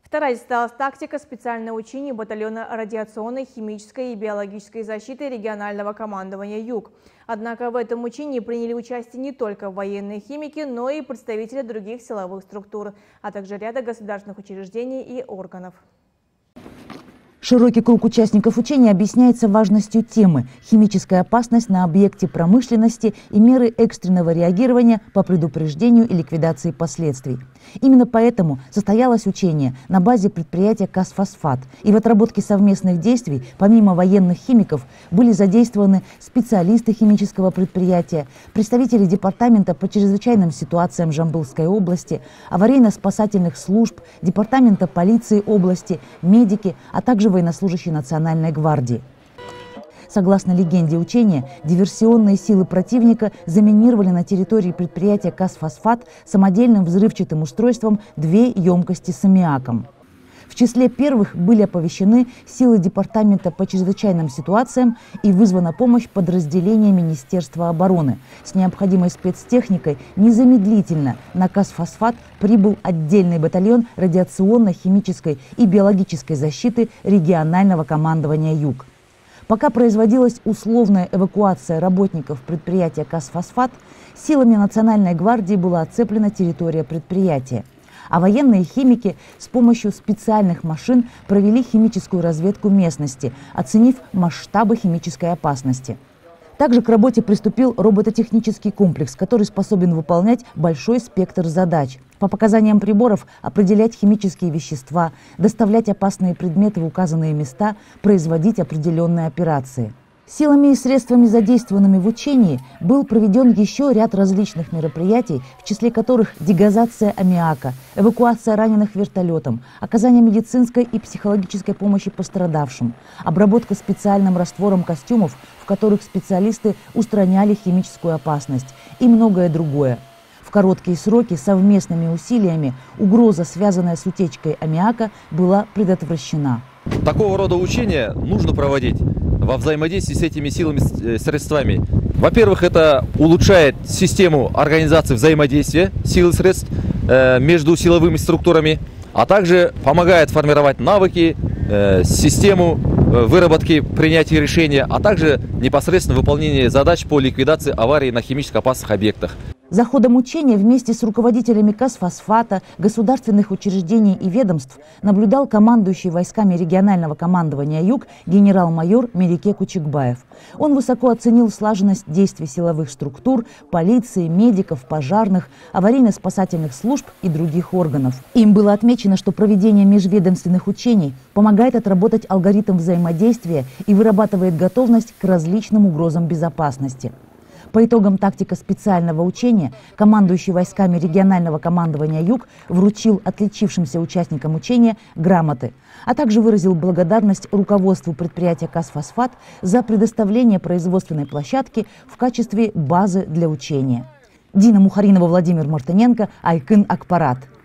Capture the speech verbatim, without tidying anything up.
Вторая состоялась тактика специального учения батальона радиационной, химической и биологической защиты регионального командования «Юг». Однако в этом учении приняли участие не только военные химики, но и представители других силовых структур, а также ряда государственных учреждений и органов. Широкий круг участников учения объясняется важностью темы «Химическая опасность на объекте промышленности и меры экстренного реагирования по предупреждению и ликвидации последствий». Именно поэтому состоялось учение на базе предприятия «Казфосфат». И в отработке совместных действий, помимо военных химиков, были задействованы специалисты химического предприятия, представители департамента по чрезвычайным ситуациям Жамбылской области, аварийно-спасательных служб, департамента полиции области, медики, а также военнослужащие Национальной гвардии. Согласно легенде учения, диверсионные силы противника заминировали на территории предприятия «Казфосфат» самодельным взрывчатым устройством две емкости с аммиаком. В числе первых были оповещены силы департамента по чрезвычайным ситуациям и вызвана помощь подразделения Министерства обороны. С необходимой спецтехникой незамедлительно на «Казфосфат» прибыл отдельный батальон радиационно-химической и биологической защиты регионального командования «Юг». Пока производилась условная эвакуация работников предприятия «Казфосфат», силами Национальной гвардии была оцеплена территория предприятия. А военные химики с помощью специальных машин провели химическую разведку местности, оценив масштабы химической опасности. Также к работе приступил робототехнический комплекс, который способен выполнять большой спектр задач. По показаниям приборов определять химические вещества, доставлять опасные предметы в указанные места, производить определенные операции. Силами и средствами, задействованными в учении, был проведен еще ряд различных мероприятий, в числе которых дегазация аммиака, эвакуация раненых вертолетом, оказание медицинской и психологической помощи пострадавшим, обработка специальным раствором костюмов, в которых специалисты устраняли химическую опасность, и многое другое. В короткие сроки совместными усилиями угроза, связанная с утечкой аммиака, была предотвращена. Такого рода учения нужно проводить во взаимодействии с этими силами, средствами. Во-первых, это улучшает систему организации взаимодействия сил и средств э, между силовыми структурами, а также помогает формировать навыки, э, систему э, выработки, принятия решения, а также непосредственно выполнение задач по ликвидации аварий на химически опасных объектах. За ходом учения вместе с руководителями «Казфосфата», государственных учреждений и ведомств наблюдал командующий войсками регионального командования «Юг» генерал-майор Мерике Кучикбаев. Он высоко оценил слаженность действий силовых структур, полиции, медиков, пожарных, аварийно-спасательных служб и других органов. Им было отмечено, что проведение межведомственных учений помогает отработать алгоритм взаимодействия и вырабатывает готовность к различным угрозам безопасности. По итогам тактика специального учения командующий войсками регионального командования «Юг» вручил отличившимся участникам учения грамоты, а также выразил благодарность руководству предприятия «Казфосфат» за предоставление производственной площадки в качестве базы для учения. Дина Мухаринова, Владимир Мартыненко, Айкын Акпарат.